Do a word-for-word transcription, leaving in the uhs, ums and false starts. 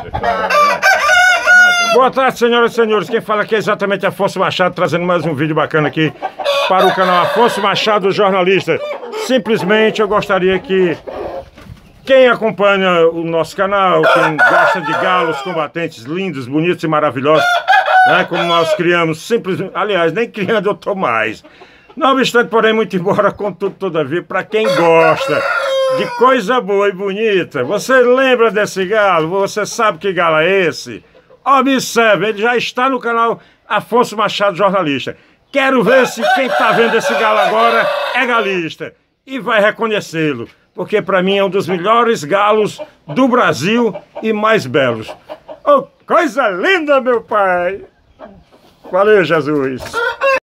Boa tarde, senhoras e senhores. Quem fala aqui é exatamente Afonso Machado, trazendo mais um vídeo bacana aqui para o canal Afonso Machado, jornalista. Simplesmente eu gostaria que quem acompanha o nosso canal, quem gosta de galos combatentes lindos, bonitos e maravilhosos, né, como nós criamos, simplesmente, aliás, nem criando eu tô mais. Não obstante, porém, muito embora, contudo, todavia, para quem gosta de coisa boa e bonita, você lembra desse galo? Você sabe que galo é esse? Observe, ele já está no canal Afonso Machado, jornalista. Quero ver se quem está vendo esse galo agora é galista e vai reconhecê-lo, porque para mim é um dos melhores galos do Brasil e mais belos. Oh, coisa linda, meu pai! Valeu, Jesus!